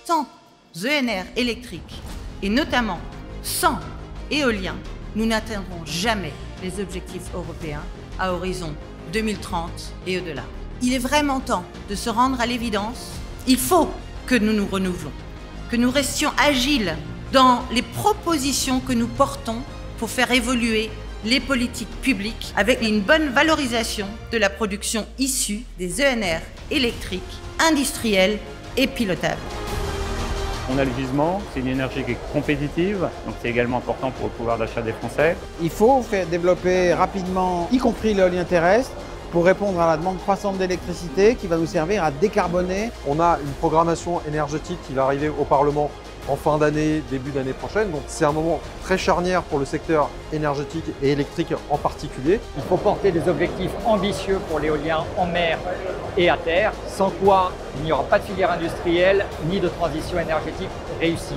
sans ENR électrique et notamment sans éolien, nous n'atteindrons jamais les objectifs européens à horizon 2030 et au-delà. Il est vraiment temps de se rendre à l'évidence. Il faut que nous nous renouvelons, que nous restions agiles dans les propositions que nous portons pour faire évoluer les politiques publiques avec une bonne valorisation de la production issue des ENR électriques, industriels et pilotables. On a le gisement, c'est une énergie qui est compétitive, donc c'est également important pour le pouvoir d'achat des Français. Il faut faire développer rapidement, y compris l'éolien terrestre, pour répondre à la demande croissante d'électricité qui va nous servir à décarboner. On a une programmation énergétique qui va arriver au Parlement en fin d'année, début d'année prochaine. Donc c'est un moment très charnière pour le secteur énergétique et électrique en particulier. Il faut porter des objectifs ambitieux pour l'éolien en mer et à terre, sans quoi il n'y aura pas de filière industrielle ni de transition énergétique réussie.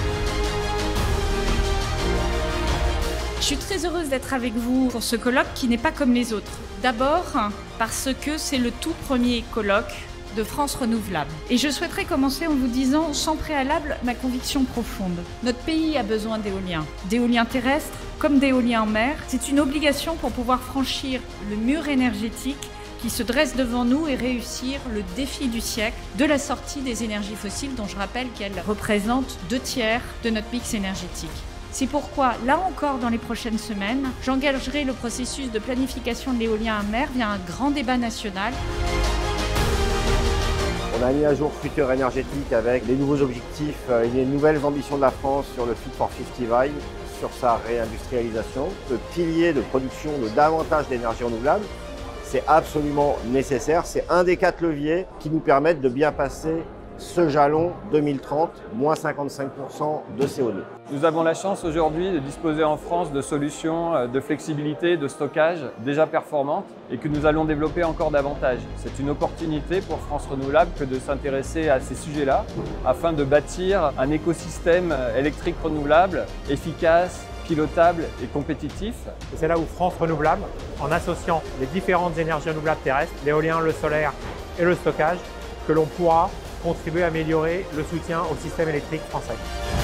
Je suis très heureuse d'être avec vous pour ce colloque qui n'est pas comme les autres. D'abord parce que c'est le tout premier colloque de France Renouvelable. Et je souhaiterais commencer en vous disant sans préalable ma conviction profonde. Notre pays a besoin d'éolien terrestre comme d'éolien en mer. C'est une obligation pour pouvoir franchir le mur énergétique qui se dresse devant nous et réussir le défi du siècle de la sortie des énergies fossiles dont je rappelle qu'elles représentent 2/3 de notre mix énergétique. C'est pourquoi, là encore dans les prochaines semaines, j'engagerai le processus de planification de l'éolien en mer via un grand débat national. On a mis à jour Futur énergétique avec les nouveaux objectifs et les nouvelles ambitions de la France sur le Fit for 55, sur sa réindustrialisation, le pilier de production de davantage d'énergie renouvelable. C'est absolument nécessaire, c'est un des 4 leviers qui nous permettent de bien passer ce jalon 2030, moins 55% de CO2. Nous avons la chance aujourd'hui de disposer en France de solutions de flexibilité, de stockage déjà performantes et que nous allons développer encore davantage. C'est une opportunité pour France Renouvelable que de s'intéresser à ces sujets-là afin de bâtir un écosystème électrique renouvelable, efficace, pilotable et compétitif. Et c'est là où France Renouvelable, en associant les différentes énergies renouvelables terrestres, l'éolien, le solaire et le stockage, que l'on pourra contribuer à améliorer le soutien au système électrique français.